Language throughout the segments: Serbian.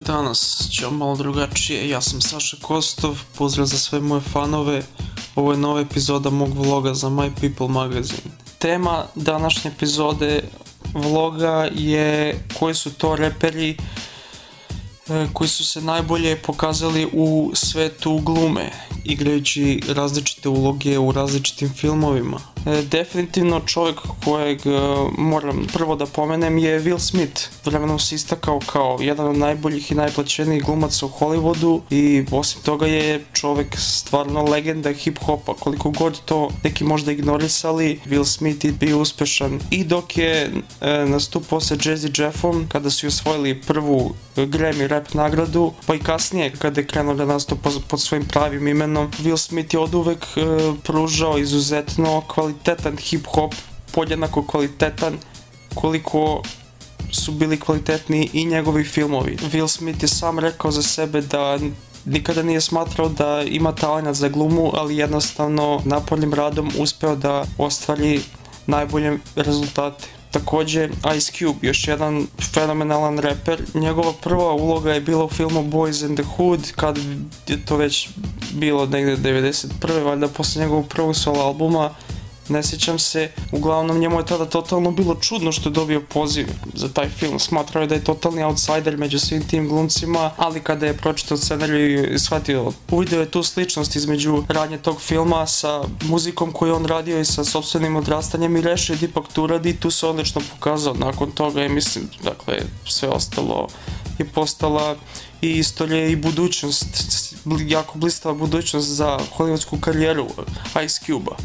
Danas ćemo malo drugačije, ja sam Saša Kostov, pozdrav za sve moje fanove, ovo je nova epizoda mog vloga za My People magazine. Tema današnje epizode vloga je koji su to reperi koji su se najbolje pokazali u svetu glume, igrajući različite uloge u različitim filmovima. Definitivno čovjek kojeg moram prvo da pomenem je Will Smith. Vremenom se istakao kao jedan od najboljih i najplaćenijih glumaca u Hollywoodu i osim toga je čovjek stvarno legenda hip-hopa. Koliko god to neki možda ignorisali, Will Smith je bio uspešan i dok je nastupao sa Jazzy Jeffom kada su osvojili prvu Grammy rap nagradu, pa i kasnije kada je krenuo da nastupa pod svojim pravim imenom. Will Smith je oduvek pružao izuzetno kvalitetan hip-hop, podjednako kvalitetan koliko su bili kvalitetni i njegovi filmovi. Will Smith je sam rekao za sebe da nikada nije smatrao da ima talent za glumu, ali jednostavno napornim radom uspeo da ostvari najbolje rezultate. Također Ice Cube, još jedan fenomenalan reper, njegova prva uloga je bila u filmu Boys in the Hood, kad je to već bilo negdje 91. valjda posle njegovog prvog solo albuma, ne sjećam se, uglavnom njemu je tada totalno bilo čudno što je dobio poziv za taj film, smatrao je da je totalni outsider među svim tim glumcima, ali kada je pročitao scenariju i shvatio, uvidio je tu sličnost između radnje tog filma sa muzikom koju on radio i sa sopstvenim odrastanjem i rešio da ipak to uradi i tu se odlično pokazao. Nakon toga je, mislim, dakle, sve ostalo je postala i istorija i budućnost, jako blistava budućnost za hollywoodsku karijeru Ice Cube-a.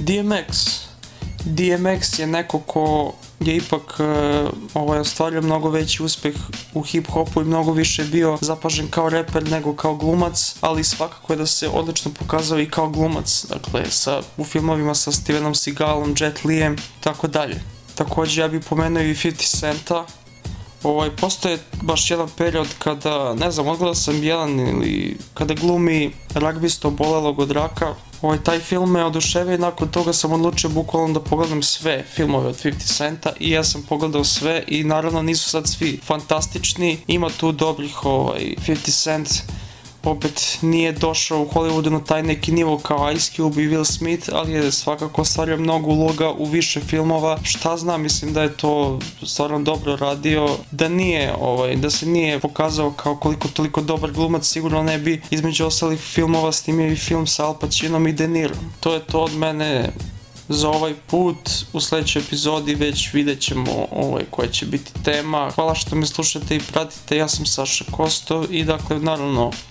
DMX je neko ko je ipak ostvario mnogo veći uspeh u hip-hopu i mnogo više bio zapažen kao reper nego kao glumac, ali svakako je da se odlično pokazao i kao glumac, dakle u filmovima sa Stevenom Seagalom, Jet Lijem i tako dalje. Također ja bih pomenuo i 50 Centa. Postoje baš jedan period kada, ne znam, odgledao sam jedan ili kada glumi ragbista obolelog od raka. Taj film me oduševio i nakon toga sam odlučio bukvalno da pogledam sve filmove od 50 Centa i ja sam pogledao sve i naravno nisu sad svi fantastični, ima tu dobrih. 50 Cent opet nije došao u Hollywoodu na taj neki nivo kao Ice Cube i Will Smith, ali je svakako ostvario mnogo uloga u više filmova. Šta znam, mislim da je to stvarno dobro radio, da se nije pokazao kao koliko toliko dobar glumac, sigurno ne bi između ostalih filmova snimio i film sa Al Pacinom i De Nirom. To je to od mene za ovaj put. U sljedećoj epizodi već vidjet ćemo koja će biti tema. Hvala što me slušate i pratite, ja sam Saša Kostov i dakle naravno